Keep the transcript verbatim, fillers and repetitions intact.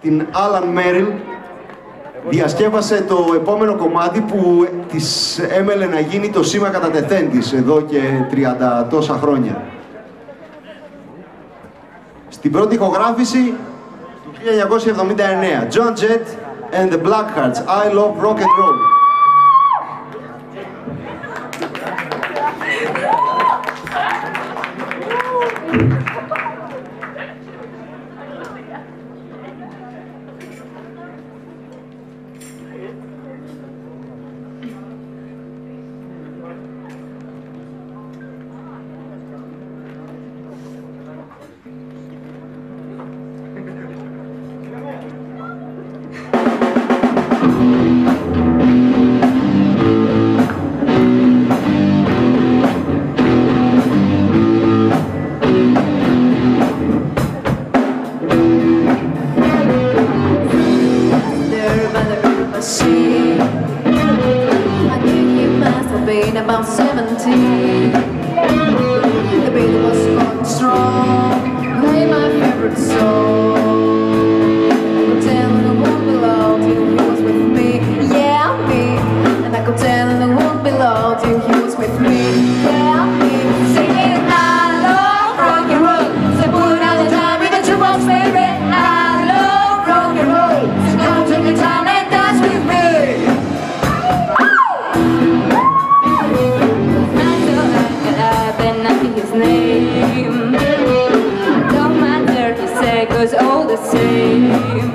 την Alan Merrill, διασκεύασε το επόμενο κομμάτι που της έμελε να γίνει το σήμα κατά τεθέν της εδώ και τριάντα τόσα χρόνια. Στην πρώτη ηχογράφηση του χίλια εννιακόσια εβδομήντα εννέα, Joan Jett and the Blackhearts, I Love Rock and Roll. About seventeen, the beat was going strong, play my favorite song. I could tell it won't be loud till he was with me, yeah me. And I could tell it won't be loud till he was with me, yeah me. Singing I love rock and roll, so put out the time with the true rock spirit. I love rock and roll, so come to the time and dance with me. Name. Don't matter, he said, 'cause all the same.